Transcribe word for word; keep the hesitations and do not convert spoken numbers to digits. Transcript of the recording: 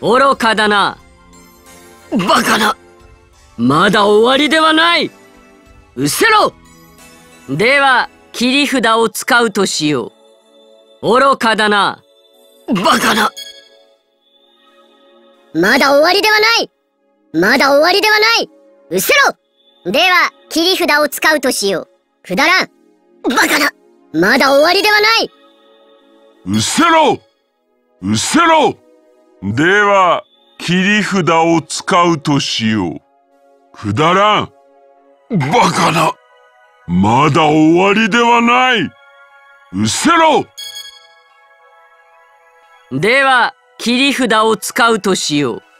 愚かだな。 バカな。 まだ終わりではない。失せろ。では切り札を使うとしよう。愚かだな。 バカな。 まだ終わりではない。まだ終わりではない。失せろ。では切り札を使うとしよう。くだらん。 バカな。 まだ終わりではない。 失せろ。失せろ。では切り札を使うとしよう。くだらん。 バカな。 まだ終わりではない。失せろ。 では切り札を使うとしよう。